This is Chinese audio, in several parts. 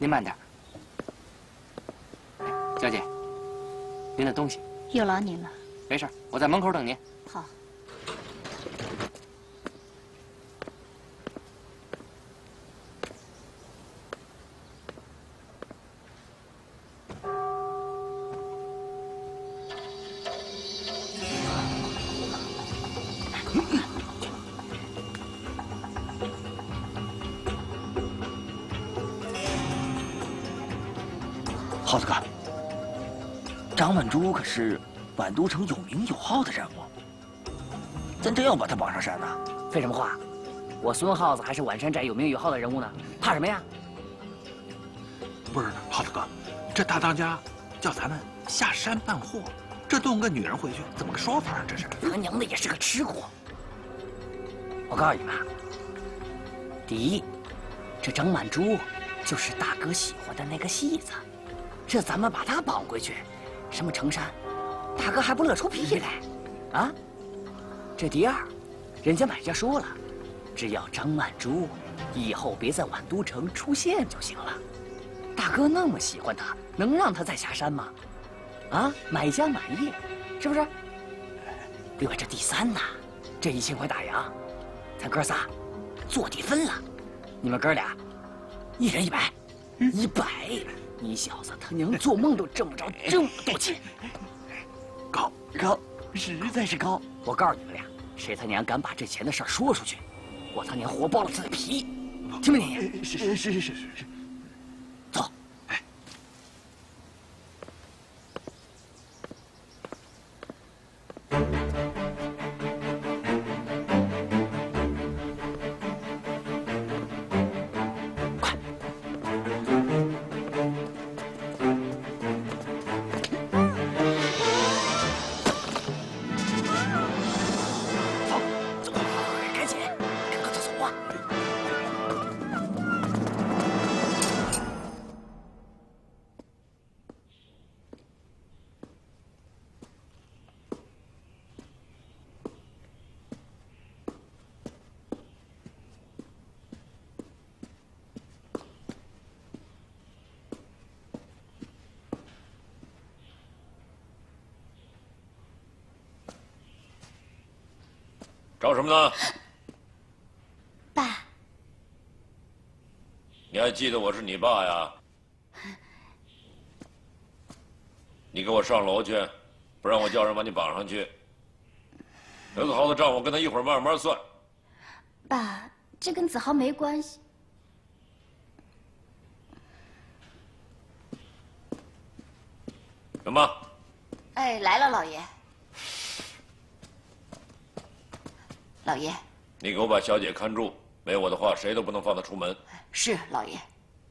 您慢点。小姐，您的东西。 有劳您了。 没事，我在门口等您。 好。 耗子哥，张万珠可是晚都城有名有号的人物，咱真要把他绑上山呐？ 废什么话！我孙耗子还是宛山寨有名有号的人物呢，怕什么呀？ 不是耗子哥，这大当家叫咱们下山办货，这动个女人回去，怎么个说法啊？这是他娘的也是个吃货。我告诉你们，第一，这张曼珠就是大哥喜欢的那个戏子。 这咱们把他绑回去，什么成山，大哥还不乐出脾气来，啊？这第二，人家买家说了，只要张曼珠以后别在晚都城出现就行了。大哥那么喜欢他，能让他再下山吗？啊，买家满意，是不是？另外这第三呐，这1000块大洋，咱哥仨坐地分了，你们哥俩1人100，100。 你小子他娘做梦都挣不着这么多钱， 高，实在是高！ 我告诉你们俩，谁他娘敢把这钱的事儿说出去，我他娘活剥了他的皮，听没听见？ 是。 走。 哎。 找什么呢？ 爸， 你还记得我是你爸呀？你给我上楼去，不然我叫人把你绑上去。刘子豪的账我跟他一会儿慢慢算。 爸，这跟子豪没关系。 什么？ 哎，来了，老爷。 老爷， 你给我把小姐看住，没我的话，谁都不能放她出门。 是老爷。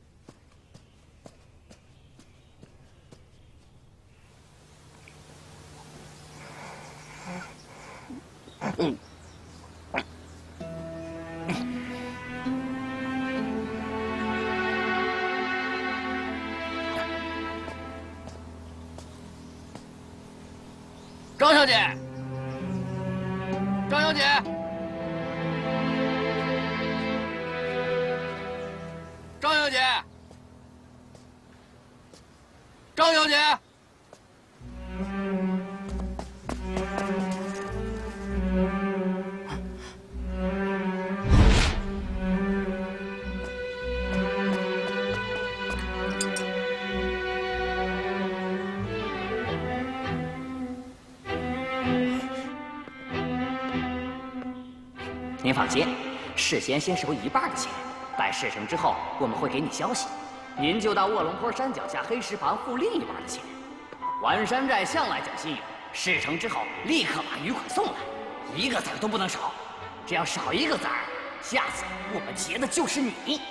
张小姐，张小姐。 张小姐，张小姐， 您放心，事先先收1半的钱。 待事成之后，我们会给你消息，您就到卧龙坡山脚下黑石旁付另1半的钱。宛山寨向来讲信用，事成之后立刻把余款送来，1个子儿都不能少。只要少1个子儿，下次我们劫的就是你。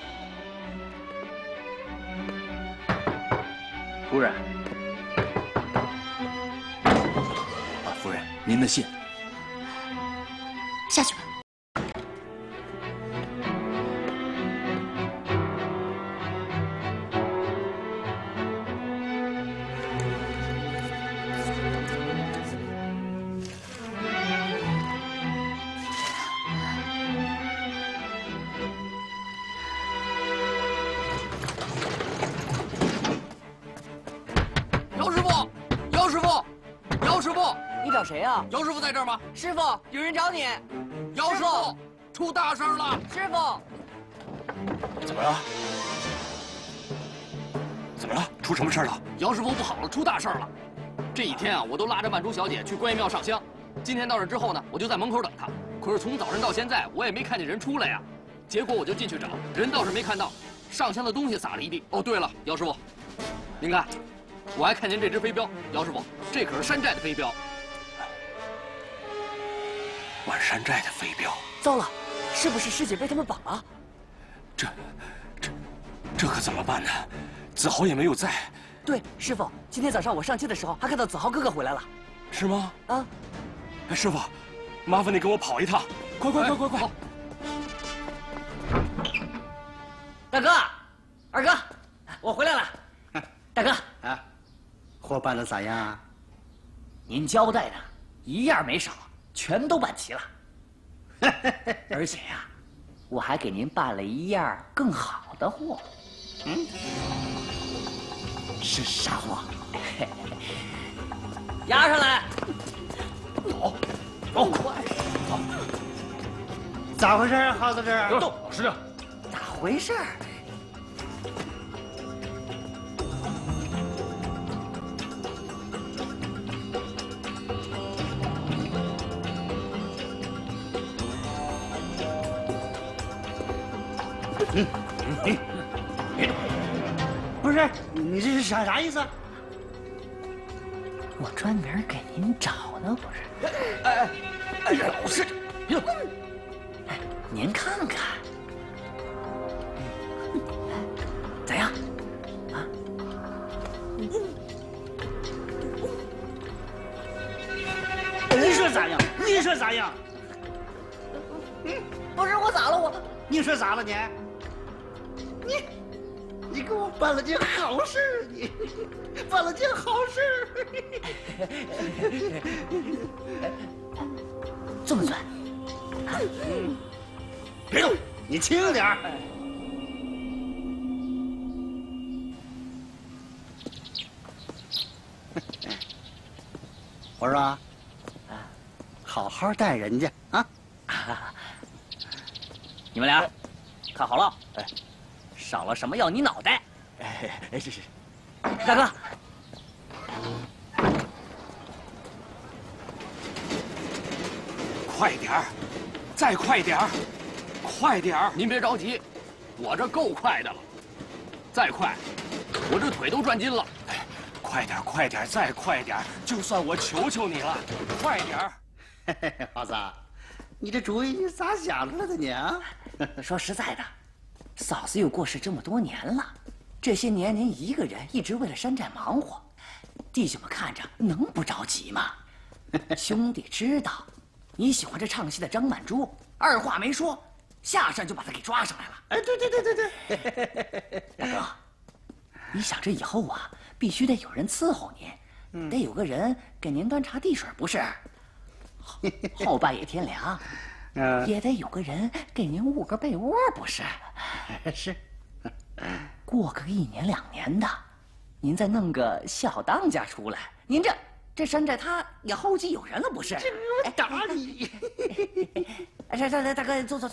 夫人，夫人，您的信。 下去吧。 谁啊？ 姚师傅在这儿吗？ 师傅，有人找你。 姚师傅，出大事了！ 师傅， 怎么了？怎么了？出什么事了？ 姚师傅不好了，出大事了！这一天啊，我都拉着曼珠小姐去观音庙上香。今天到这之后呢，我就在门口等她。可是从早晨到现在，我也没看见人出来呀。结果我就进去找，人倒是没看到，上香的东西撒了一地。哦，对了，姚师傅，您看，我还看见这只飞镖。姚师傅，这可是山寨的飞镖。 万山寨的飞镖。 糟了，是不是师姐被他们绑了？ 这可怎么办呢？子豪也没有在。 对，师傅，今天早上我上街的时候还看到子豪哥哥回来了。 是吗？ 啊， 师傅，麻烦你跟我跑一趟，快！ 大哥，二哥，我回来了。大哥啊，活办的咋样啊？ 您交代的一样没少，全都办齐了。而且呀，我还给您办了一样更好的货。 是啥货？ 押上来。 走， 咋回事啊，耗子这？ 动，老实点。 咋回事？ 不是，你这是啥意思？ 我专门给您找呢，不是？ 老实点。 您看看，咋样？啊？ 你说咋样？你说咋样？ 不是我咋了我？ 你说咋了你？你给我办了件好事，你办了件好事。 这么钻？ 别动，你轻点儿。我说，好好待人家啊！ 你们俩看好了，少了什么要你脑袋。 是。 大哥， 快点儿，再快点儿，快点儿！ 您别着急，我这够快的了。再快，我这腿都转筋了。 快点儿，再快点儿！就算我求求你了，快点儿！ 耗子，你这主意你咋想出来的你啊？ 说实在的，嫂子又过世这么多年了，这些年您一个人一直为了山寨忙活，弟兄们看着能不着急吗？兄弟知道你喜欢这唱戏的张曼珠，二话没说，下山就把他给抓上来了。 哎，对。 大哥，你想这以后啊，必须得有人伺候您，得有个人给您端茶递水，不是？后半夜天凉，也得有个人给您捂个被窝，不是？ 是。 过个1年2年的，您再弄个小当家出来，您这山寨他也后继有人了，不是？ 我打你！ 来，大哥，坐。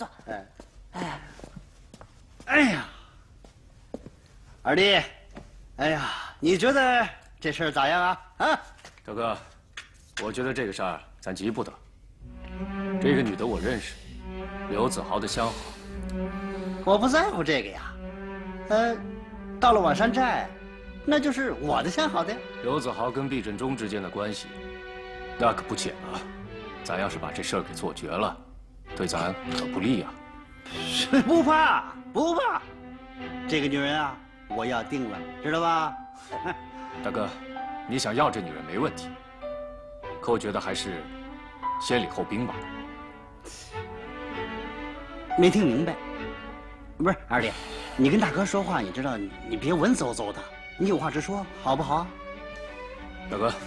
哎呀，二弟，哎呀，你觉得这事儿咋样啊？啊， 大哥，我觉得这个事儿咱急不得。这个女的我认识，刘子豪的相好。 我不在乎这个呀。到了晚山寨，那就是我的相好的。 刘子豪跟毕振中之间的关系，那可不浅啊。咱要是把这事儿给做绝了，对咱可不利呀。 不怕，这个女人啊，我要定了，知道吧？ 大哥，你想要这女人没问题，可我觉得还是先礼后兵吧。 没听明白。不是二弟，你跟大哥说话，你知道，你别文绉绉的，你有话直说，好不好？ 大哥，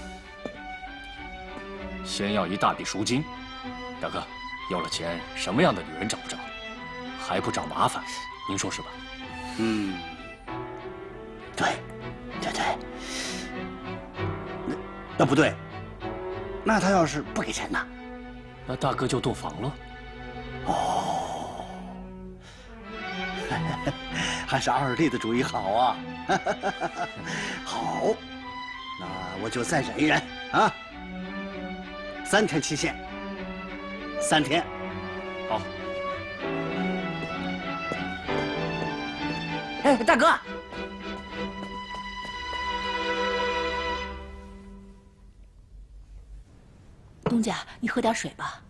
先要一大笔赎金。大哥，有了钱，什么样的女人找不着，还不找麻烦？您说是吧？ 对。那不对， 那他要是不给钱呢？ 那大哥就洞房了。 哦，还是二弟的主意好啊！好，那我就再忍一忍啊。3天期限，3天。 好。 哎，大哥， 东家，你喝点水吧。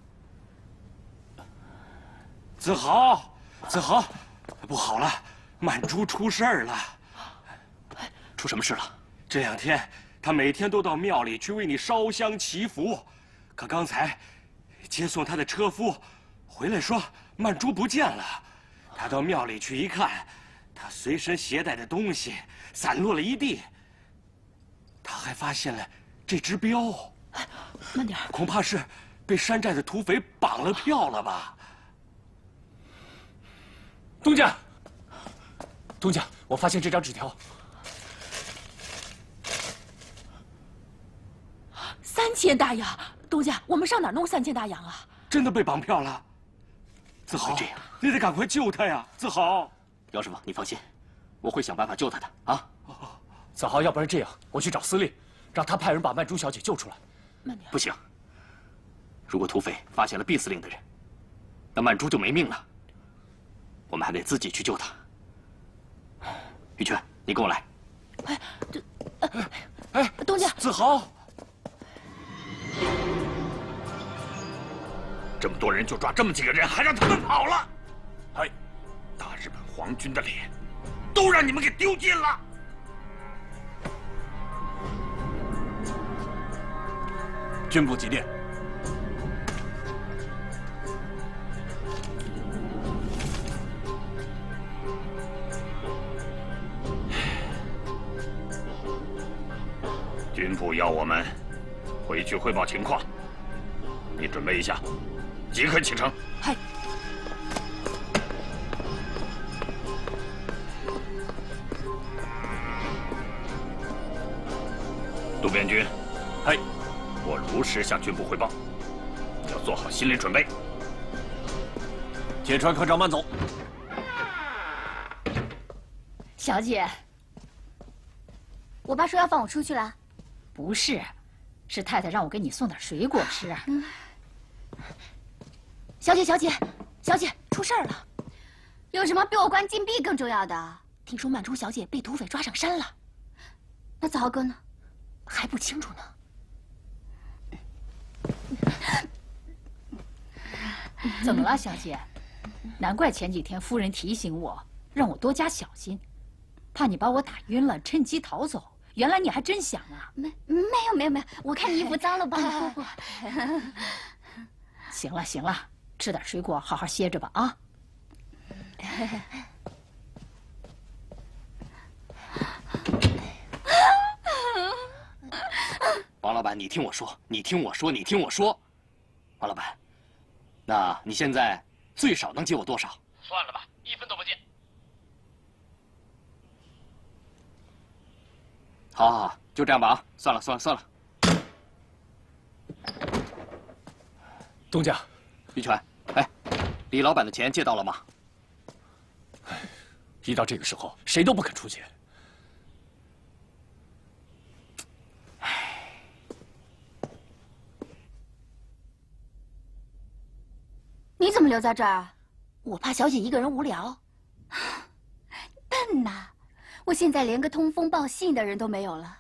子豪，子豪，不好了，曼珠出事儿了。 出什么事了？ 这2天他每天都到庙里去为你烧香祈福，可刚才接送他的车夫回来说曼珠不见了。他到庙里去一看，他随身携带的东西散落了一地。他还发现了这只镖， 慢点， 恐怕是被山寨的土匪绑了票了吧？ 东家，东家，我发现这张纸条。 3000大洋，东家，我们上哪儿弄3000大洋啊？ 真的被绑票了，子豪， 这样， 你得赶快救他呀，子豪。 姚师傅，你放心，我会想办法救他的啊。 子豪，要不然这样，我去找司令，让他派人把曼珠小姐救出来。 慢点。 不行，如果土匪发现了毕司令的人，那曼珠就没命了。我们还得自己去救他。玉泉，你跟我来。 东家， 子豪，这么多人就抓这么几个人，还让他们跑了。哎，大日本皇军的脸都让你们给丢尽了。 军部急电。军部要我们回去汇报情况，你准备一下，即刻启程。 嗨。 渡边君，嘿，我如实向军部汇报，要做好心理准备。芥川科长慢走。 小姐，我爸说要放我出去了。 不是，是太太让我给你送点水果吃。 小姐，出事儿了！有什么比我关禁闭更重要的？ 听说曼珠小姐被土匪抓上山了。 那子豪哥呢？ 还不清楚呢。怎么了，小姐？难怪前几天夫人提醒我，让我多加小心，怕你把我打晕了，趁机逃走。原来你还真想啊！ 没有，我看你衣服脏了，帮你脱。 行了，吃点水果，好好歇着吧啊！ 王老板，你听我说，王老板，那你现在最少能借我多少？ 算了吧，1分都不借。 好，就这样吧啊！算了。 东家， 玉泉，李老板的钱借到了吗？ 一到这个时候，谁都不肯出钱。 你怎么留在这儿？ 我怕小姐一个人无聊。 笨呐！我现在连个通风报信的人都没有了。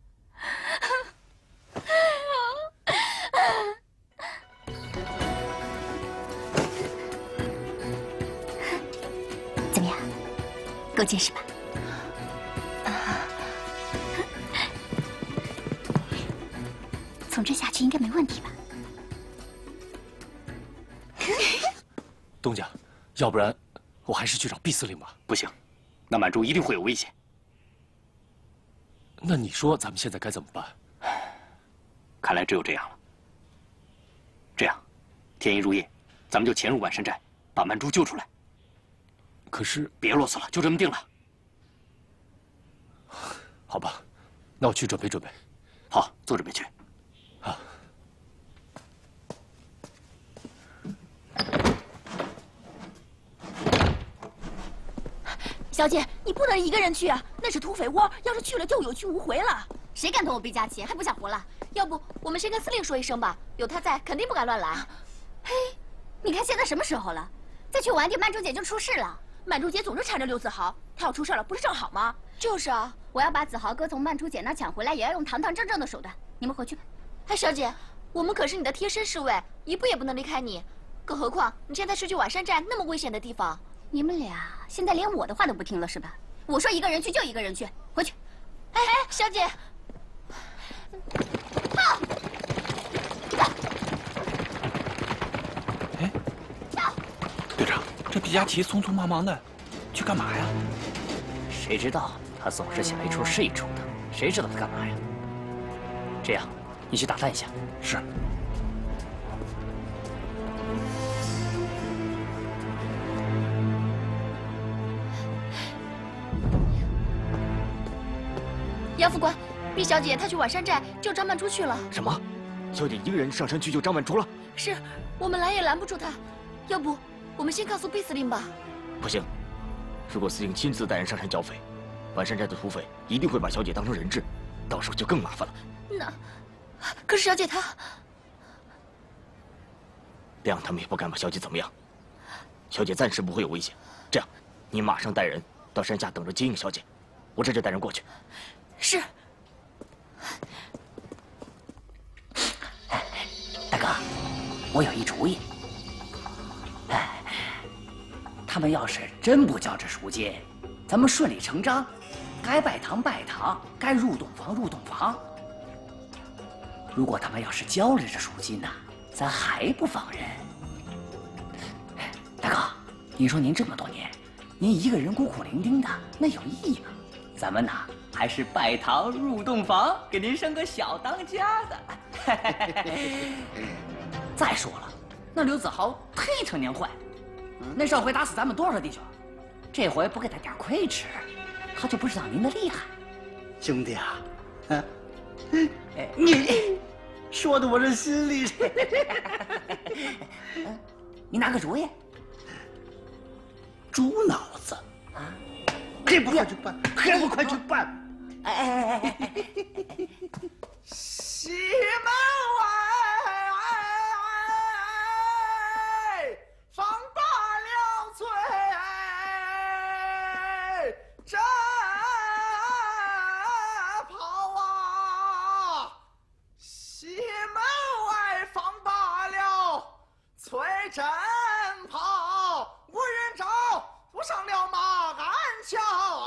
怎么样，够结实吧？从这下去应该没问题吧？ 东家，要不然我还是去找毕司令吧。 不行，那满洲一定会有危险。 那你说咱们现在该怎么办？ 看来只有这样了。这样，天一入夜，咱们就潜入万山寨，把曼珠救出来。 可是， 别啰嗦了，就这么定了。 好吧，那我去准备准备。 好，做准备去。 啊。 小姐，你不能一个人去啊，那是土匪窝，要是去了就有去无回了。 谁敢动我毕佳琪，还不想活了？要不我们先跟司令说一声吧，有他在，肯定不敢乱来。嘿，你看现在什么时候了？再去晚点，曼珠姐就出事了。 曼珠姐总是缠着刘子豪，她要出事了，不是正好吗？ 就是啊，我要把子豪哥从曼珠姐那抢回来，也要用堂堂正正的手段。你们回去吧。 哎，小姐，我们可是你的贴身侍卫，一步也不能离开你。更何况你现在是去瓦山寨那么危险的地方。 你们俩现在连我的话都不听了是吧？我说一个人去就一个人去，回去。 哎，小姐。 哎，队长，这毕佳琪匆匆忙忙的，去干嘛呀？ 谁知道他总是想一出是一出的，谁知道他干嘛呀？这样，你去打探一下。 是。 杨副官，毕小姐她去瓦山寨救张曼珠去了。 什么？小姐一个人上山去救张曼珠了？ 是，我们拦也拦不住她。要不，我们先告诉毕司令吧。 不行，如果司令亲自带人上山剿匪，瓦山寨的土匪一定会把小姐当成人质，到时候就更麻烦了。 那，可是小姐她， 这样他们也不敢把小姐怎么样。小姐暂时不会有危险。这样，你马上带人到山下等着接应小姐，我这就带人过去。 是。 大哥，我有一主意。他们要是真不交这赎金，咱们顺理成章，该拜堂拜堂，该入洞房入洞房。如果他们要是交了这赎金呢，咱还不放人。大哥，您说您这么多年，您一个人孤苦伶仃的，那有意义吗？咱们呢，还是拜堂入洞房，给您生个小当家的。再说了，那刘子豪忒成年坏，那上回打死咱们多少弟兄，这回不给他点亏吃，他就不知道您的厉害。 兄弟啊，你说的我这心里。 你拿个主意。 猪脑子，还不快去办？还不快去办？ 西门外，放罢了罪，这炮啊！西门外放罢了催真炮，无人招，不上了马鞍桥。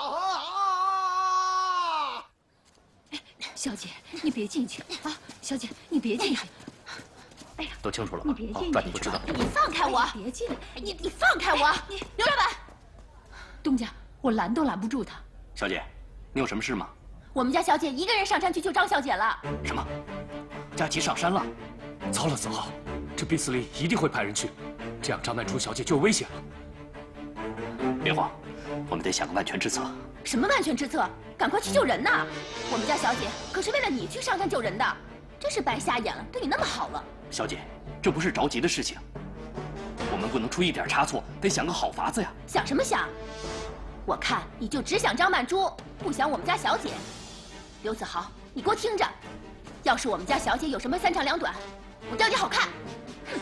小姐，你别进去啊！小姐，你别进去。 哎呀，都清楚了吗？ 你别进去。 那你不知道。 你放开我！ 别进来！ 你放开我！刘老板， 东家，我拦都拦不住他。 小姐，你有什么事吗？ 我们家小姐一个人上山去救张小姐了。 什么？佳琪上山了？糟了，子豪，这毕司令一定会派人去，这样张曼珠小姐就有危险了。别慌，我们得想个万全之策。 什么万全之策？赶快去救人呐！我们家小姐可是为了你去上山救人的，真是白瞎眼了，对你那么好了。 小姐，这不是着急的事情，我们不能出一点差错，得想个好法子呀。 想什么想？我看你就只想张曼珠，不想我们家小姐。刘子豪，你给我听着，要是我们家小姐有什么三长两短，我吊你好看。哼！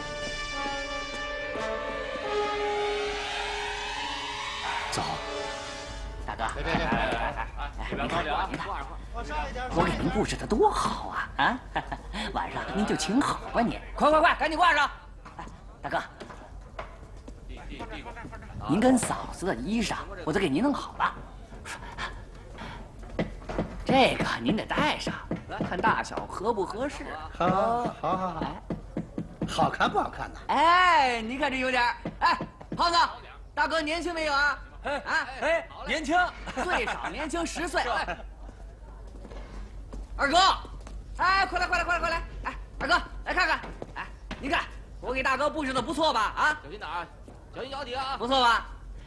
子豪， 大哥， 别，别着急啊， 我给您布置的多好啊！啊，晚上您就请好吧您，快，赶紧挂上！大哥，您跟嫂子的衣裳我都给您弄好了，这个您得带上，看大小合不合适。 好，好看不好看呢？ 哎，你看这有点儿，哎，胖子，大哥年轻没有啊？ 年轻， 最少年轻10岁。二哥，哎，快来！哎，二哥，来看看，哎，您看我给大哥布置的不错吧？啊， 小心点啊，小心脚底啊， 不错吧？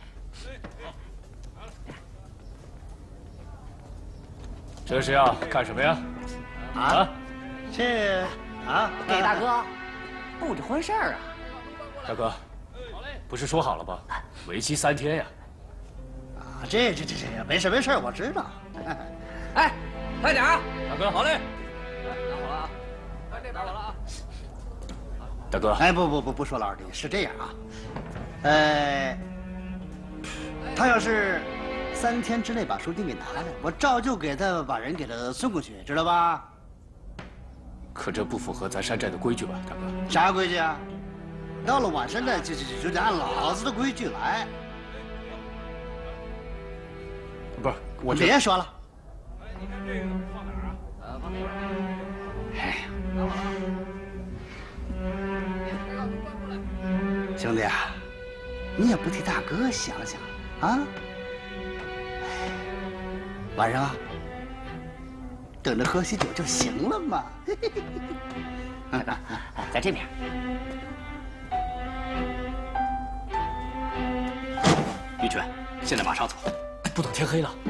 这是要干什么呀？啊？ 这啊， 给大哥布置婚事儿啊。 大哥，不是说好了吗？为期3天呀。 这没事，我知道。 哎，快点啊！ 大哥， 好嘞。拿好了啊！快这边好了啊！ 大哥， 哎，不说了，二弟，是这样啊，他要是3天之内把赎金给拿来，我照旧给他把人给他送过去，知道吧？ 可这不符合咱山寨的规矩吧，大哥？ 啥规矩啊？到了晚山寨就得按老子的规矩来。 不是，我别说了。 你看这个放哪儿啊？放那边。 哎， 拿好了。 兄弟啊，你也不替大哥想想啊？晚上啊，等着喝喜酒就行了嘛。 大哥，在这边。 玉泉，现在马上走， 不等天黑了。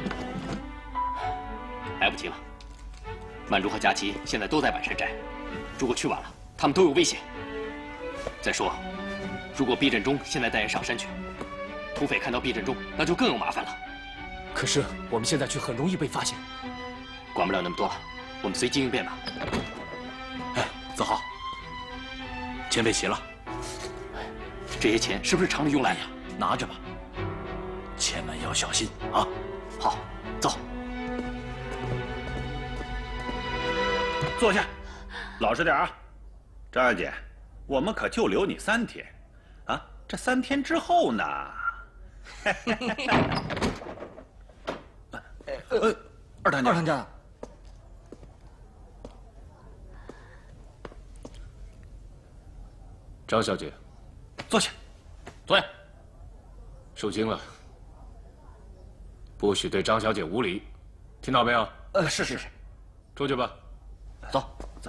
来不及了。曼珠和佳琪现在都在晚山寨，如果去晚了，他们都有危险。再说，如果毕振中现在带人上山去，土匪看到毕振中，那就更有麻烦了。 可是我们现在去很容易被发现。 管不了那么多了，我们随机应变吧。 哎，子豪，钱被齐了， 这些钱是不是厂里用来的？ 拿着吧，千万要小心啊！ 好，走。 坐下，老实点啊，张小姐，我们可就留你3天，啊，这3天之后呢？二当家， 二当家， 张小姐， 坐下， 坐下。 受惊了，不许对张小姐无礼，听到没有？ 是。 出去吧。 走。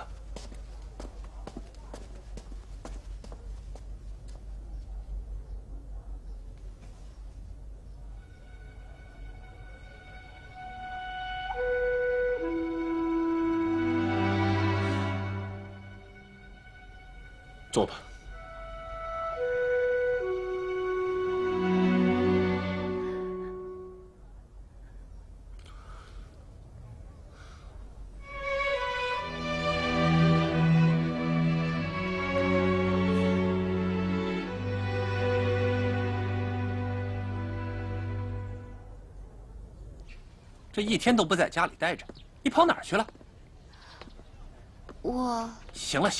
坐吧。 这一天都不在家里待着，你跑哪儿去了？ 我行了，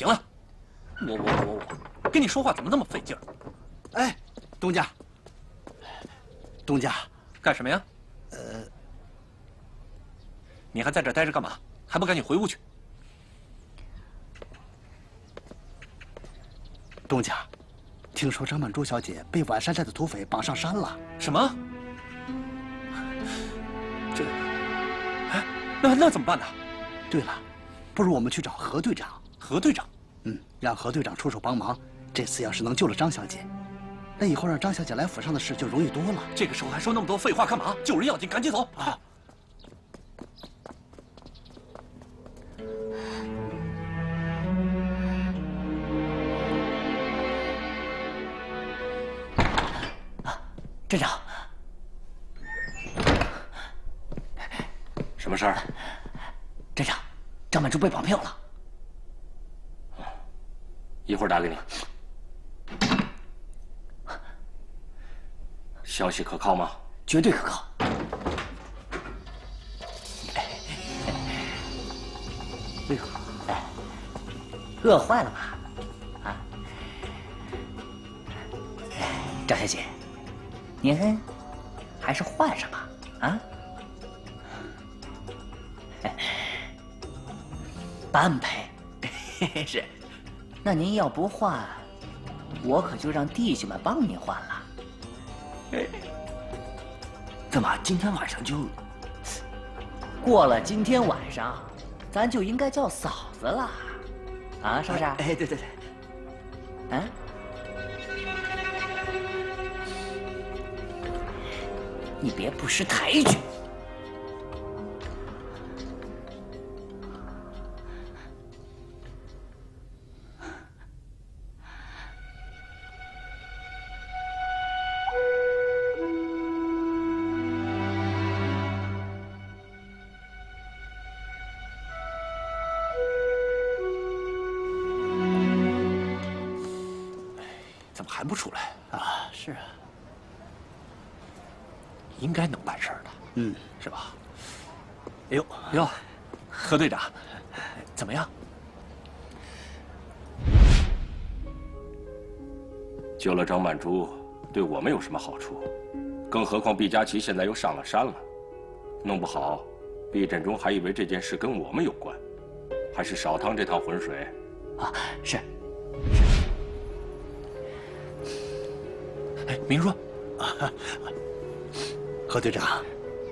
我，跟你说话怎么那么费劲儿？ 哎，东家， 干什么呀？你还在这待着干嘛？还不赶紧回屋去？ 东家，听说张曼珠小姐被晚山寨的土匪绑上山了。 什么？这，哎，那怎么办呢？ 对了，不如我们去找何队长。 何队长？ 让何队长出手帮忙。这次要是能救了张小姐，那以后让张小姐来府上的事就容易多了。 这个时候还说那么多废话干嘛？救人要紧，赶紧走啊！ 镇长， 什么事儿？ 镇长，张曼珠被绑票了。 一会儿打给你。消息可靠吗？ 绝对可靠。哎呦，饿坏了吧？啊，张小姐，您还是换上吧，啊？般配，是。那您要不换，我可就让弟兄们帮您换了。 怎么今天晚上就？ 过了今天晚上，咱就应该叫嫂子了，啊，是不是？ 哎，对， 嗯。你别不识抬举。 还不出来啊？是啊， 应该能办事儿的， 嗯， 是吧？ 哎呦哟，何队长，怎么样？ 救了张曼珠，对我们有什么好处？更何况毕佳琪现在又上了山了，弄不好，毕振中还以为这件事跟我们有关，还是少趟这趟浑水。 啊，是。 哎，明说， 何队长，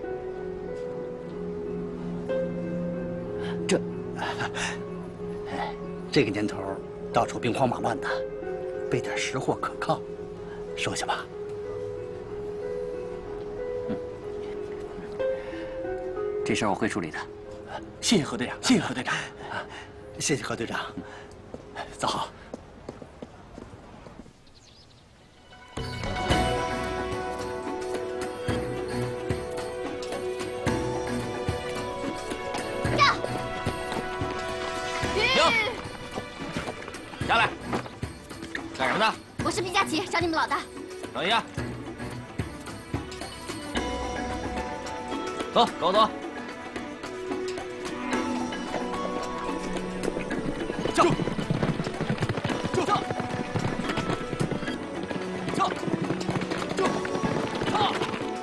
这个年头到处兵荒马乱的，备点实货可靠，收下吧。 这事儿我会处理的。 谢谢何队长，谢谢何队长， 谢谢何队长。 走好。 下来，干什么呢？ 我是毕佳琪，找你们老大。 等一下，走，跟我走。 走，走，走，走，走，走。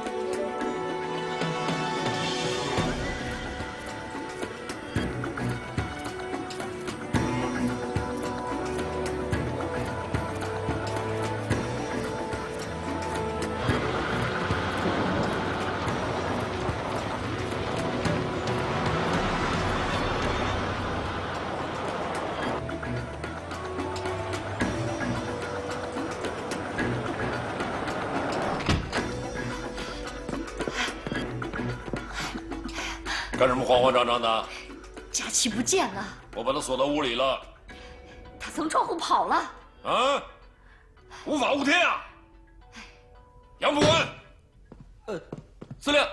干什么慌慌张张的？ 佳琪不见了， 我把他锁到屋里了。 他从窗户跑了。 啊！无法无天啊！杨副官， 司令，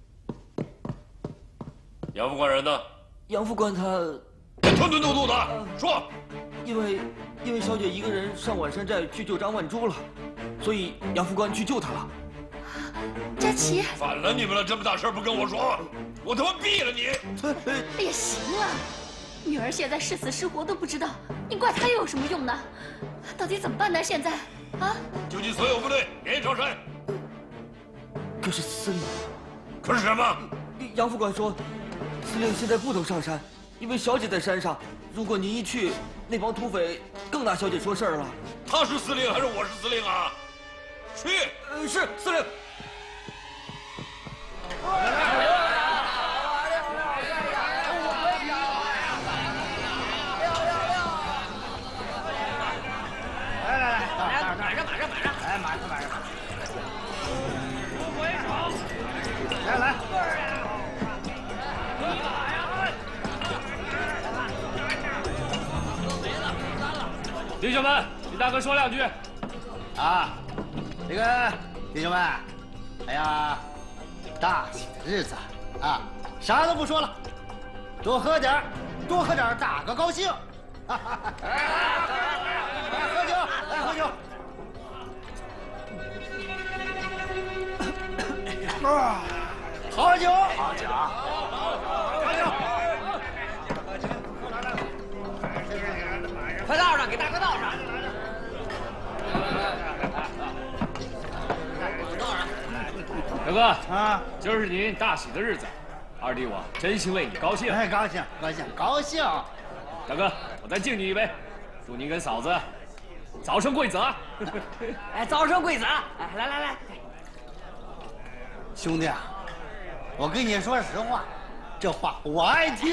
杨副官人呢？ 杨副官他吞吞吐吐的说， 因为小姐一个人上晚山寨去救张万珠了，所以杨副官去救她了。 佳琪， 反了你们了！这么大事不跟我说，我他妈毙了你！ 哎呀，行了，女儿现在是死是活都不知道，你怪她又有什么用呢？到底怎么办呢？现在，啊？ 纠集所有部队，连夜上山。 可是司令， 可是什么？ 杨副官说，司令现在不能上山，因为小姐在山上。如果您一去，那帮土匪更拿小姐说事儿了。 他是司令还是我是司令啊？去！ 是司令。 弟兄们，听大哥说两句。 啊，这个弟兄们，哎呀，大喜的日子啊，啥都不说了，多喝点大哥高兴。来喝酒，来喝酒。好酒，好酒，好酒。 快倒上，给大哥倒上。 大哥啊，今儿是您大喜的日子，二弟我真心为你高兴。 哎，高兴，高兴，高兴。 大哥，我再敬你一杯，祝您跟嫂子早生贵子啊！ 哎，早生贵子啊！哎，来来来， 兄弟啊，我跟你说实话，这话我爱听。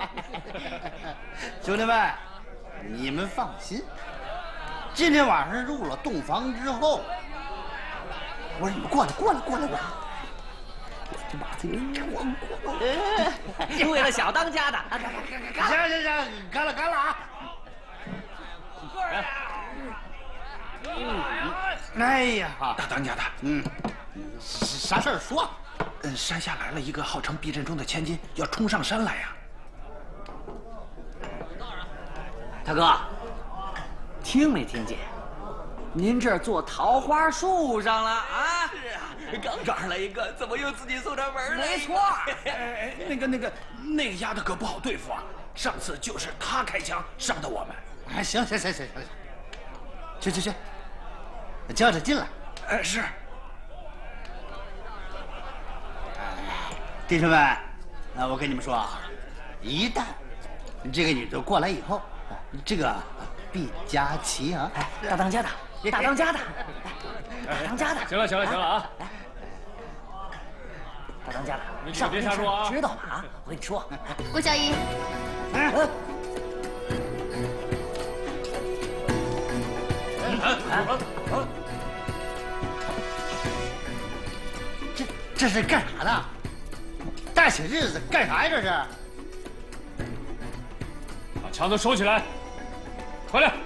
兄弟们，你们放心，今天晚上入了洞房之后，我说你们过来，过来，过来，我这马子给过来。 为了小当家的， 行，干了啊！哎呀， 大当家的， 啥事儿说？ 山下来了一个号称避震中的千金，要冲上山来呀！ 大哥，听没听见？ 您这坐桃花树上了啊？ 是啊，刚抓上来一个，怎么又自己送上门了？ 没错。 那个丫头可不好对付啊！上次就是她开枪伤的我们。 哎，行，去，较着劲了。 是。 弟兄们，我跟你们说啊，一旦这个女的过来以后，这个毕佳琪啊， 大当家的，大当家的， 行了啊！ 大当家的， 你可别瞎说啊！ 知道吗？啊，我跟你说， 郭小姨， 这是干啥呢？大喜日子干啥呀？这是？ 把枪都收起来，快点！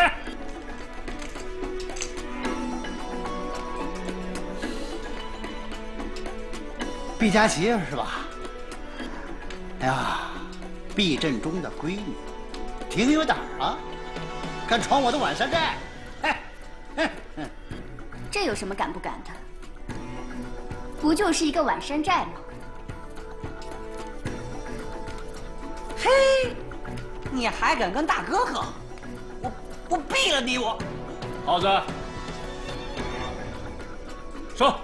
毕佳琪是吧？哎呀，毕振中的闺女，挺有胆儿啊，敢闯我的晚山寨！ 这有什么敢不敢的？不就是一个晚山寨吗？ 嘿，你还敢跟大哥哥？我毙了你！我耗子，说。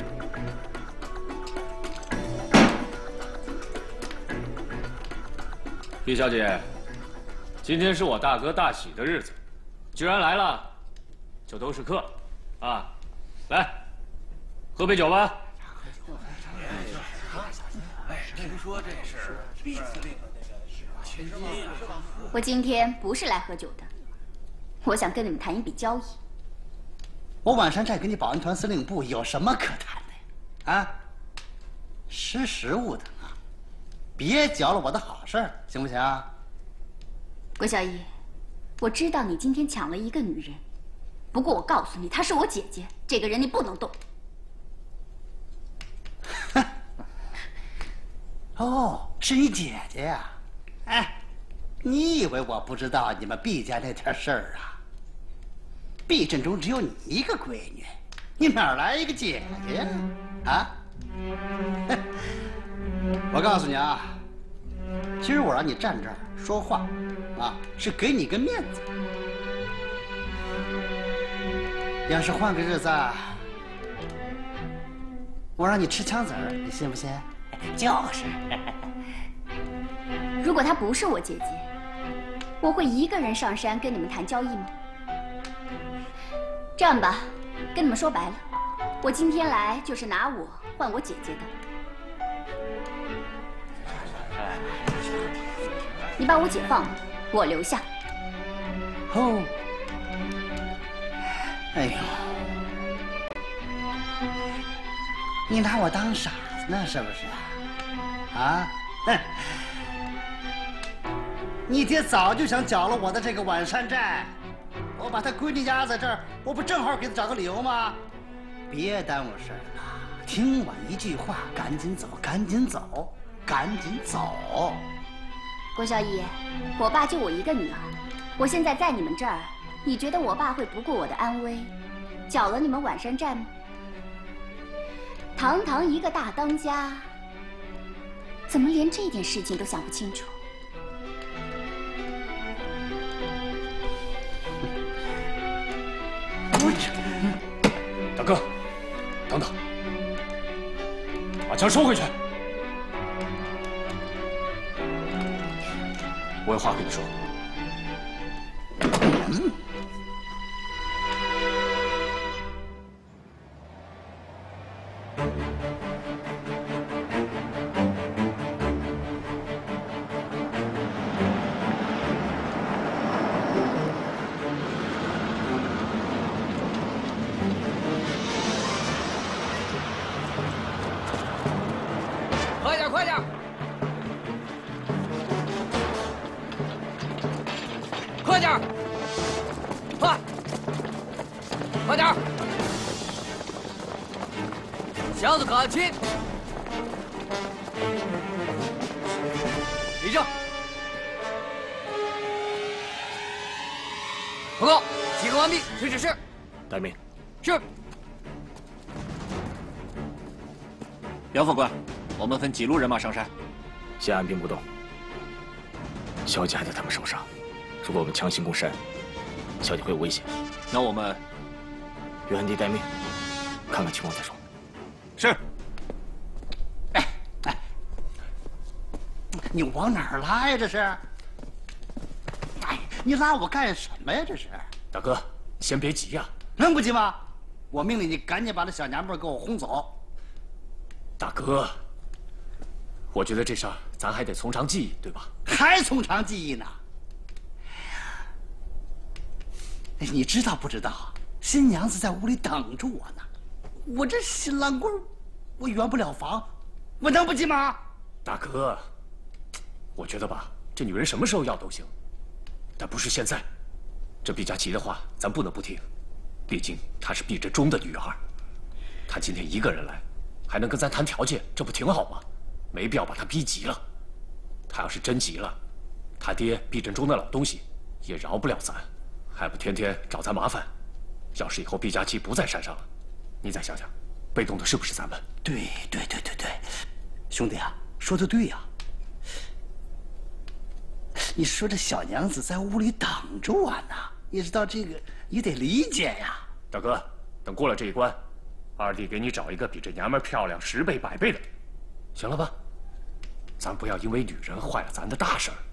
毕小姐，今天是我大哥大喜的日子，既然来了，就都是客，啊，来，喝杯酒吧。 听说这是毕司令的那个千金啊！ 我今天不是来喝酒的，我想跟你们谈一笔交易。 我晚山寨跟你保安团司令部有什么可谈的呀？啊，识时务的啊，别搅了我的好事儿，行不行？ 郭小姨，我知道你今天抢了一个女人，不过我告诉你，她是我姐姐，这个人你不能动。 哦，是你姐姐呀？哎，你以为我不知道你们毕家那点事儿啊？毕振中只有你一个闺女，你哪来一个姐姐呀？啊？我告诉你啊，今儿我让你站这儿说话，啊，是给你个面子。要是换个日子，我让你吃枪子儿，你信不信？ 就是。 如果她不是我姐姐，我会一个人上山跟你们谈交易吗？这样吧，跟你们说白了，我今天来就是拿我换我姐姐的。你把我姐放了，我留下。 哦，哎呦，你拿我当傻子呢是不是？啊？哼！你爹早就想搅了我的这个晚山寨，我把他闺女压在这儿，我不正好给他找个理由吗？别耽误事儿了，听我一句话，赶紧走，赶紧走，赶紧走！ 郭小姨，我爸就我一个女儿，我现在在你们这儿，你觉得我爸会不顾我的安危，搅了你们晚山寨吗？堂堂一个大当家，怎么连这点事情都想不清楚？ 大哥，等等，把枪收回去。我有话跟你说。 快点！快点！快点！箱子可按齐，立正。报告，集合完毕，请指示。 待命。 是。 姚副官，我们分几路人马上山？ 先按兵不动。小姐还在他们手上，如果我们强行攻山，小姐会有危险。 那我们原地待命，看看情况再说。 是。 你往哪儿拉呀？这是？哎，你拉我干什么呀？这是？ 大哥，先别急呀。 能不急吗？我命令你赶紧把那小娘们给我轰走。 大哥，我觉得这事儿咱还得从长计议，对吧？ 还从长计议呢？哎，你知道不知道？新娘子在屋里等着我呢。我这新郎官，我圆不了房，我能不急吗？ 大哥。我觉得吧，这女人什么时候要都行，但不是现在。这毕佳琪的话，咱不能不听，毕竟她是毕振中的女儿。她今天一个人来，还能跟咱谈条件，这不挺好吗？没必要把她逼急了。她要是真急了，她爹毕振中的老东西也饶不了咱，还不天天找咱麻烦。要是以后毕佳琪不在山上了，你再想想，被动的是不是咱们？ 对，兄弟啊，说的对呀。你说这小娘子在屋里等着我呢，你知道这个你得理解呀。 大哥，等过了这一关，二弟给你找一个比这娘们漂亮10倍100倍的，行了吧？咱不要因为女人坏了咱的大事儿。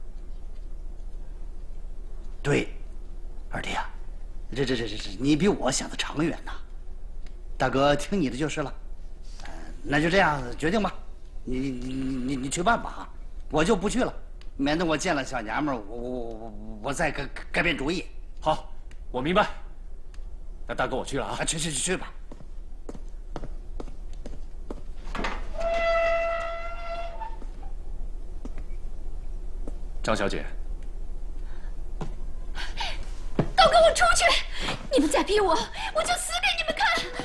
对，二弟啊，这，你比我想的长远呐。大哥听你的就是了。那就这样决定吧，你去办吧啊，我就不去了。免得我见了小娘们儿，我再改变主意。 好，我明白。那大哥，我去了啊！ 去吧。 张小姐， 都给我出去！你们再逼我，我就死给你们看！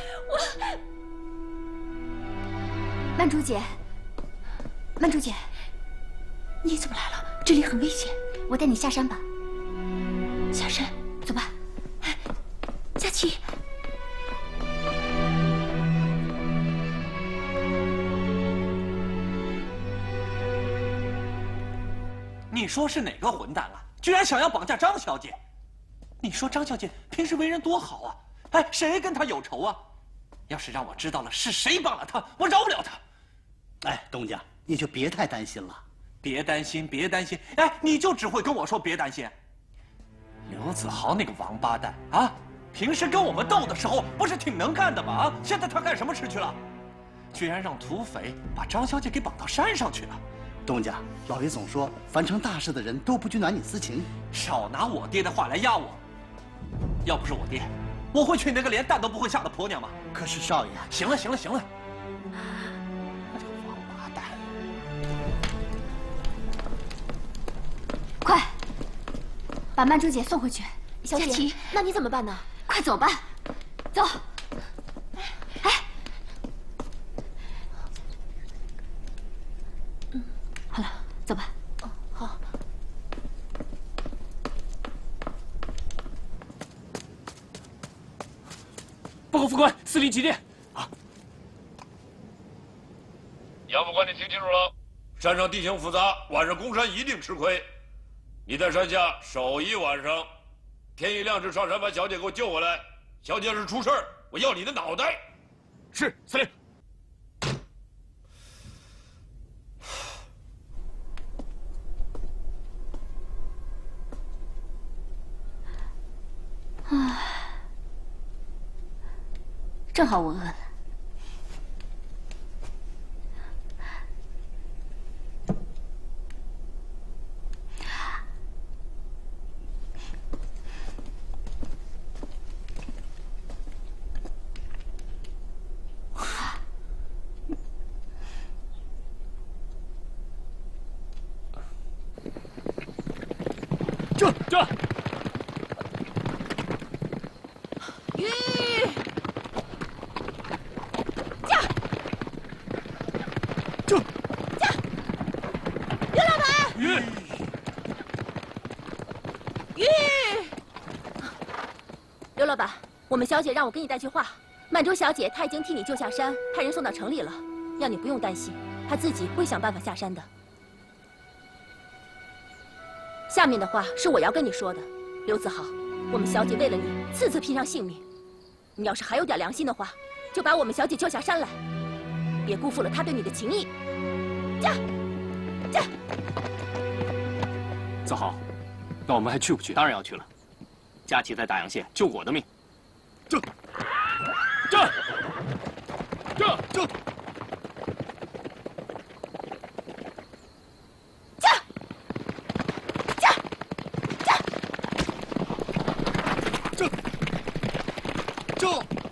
曼珠姐，曼珠姐。 你怎么来了？这里很危险， 我带你下山吧。 下山， 走吧。 佳琪， 你说是哪个混蛋啊？居然想要绑架张小姐！你说张小姐平时为人多好啊，哎，谁跟她有仇啊？要是让我知道了是谁绑了她，我饶不了她。 哎，东家，你就别太担心了。 别担心，别担心！哎，你就只会跟我说别担心。刘子豪那个王八蛋啊，平时跟我们斗的时候不是挺能干的吗？啊，现在他干什么事去了？居然让土匪把张小姐给绑到山上去了。 东家，老爷总说，凡成大事的人都不拘男女私情。 少拿我爹的话来压我。要不是我爹，我会娶那个连蛋都不会下的婆娘吗？ 可是少爷， 行了，行了。 快，把曼珠姐送回去。 小琪，那你怎么办呢？ 快走吧，走。哎，好了，走吧。 好。 报告副官，司令急电。啊！ 杨副官，你听清楚了，山上地形复杂，晚上攻山一定吃亏。你在山下守一晚上，天一亮时上山把小姐给我救回来。小姐要是出事儿，我要你的脑袋。 是，司令。 正好我饿了。 这。 鱼，驾！ 这， 驾！刘老板， 鱼， 刘老板， 我们小姐让我给你带句话，曼珠小姐她已经替你救下山，派人送到城里了，让你不用担心，她自己会想办法下山的。下面的话是我要跟你说的，刘子豪，我们小姐为了你次次拼上性命，你要是还有点良心的话，就把我们小姐救下山来，别辜负了她对你的情谊。驾！ 子豪，那我们还去不去？ 当然要去了。佳琪在大阳县救过我的命。 这。 这。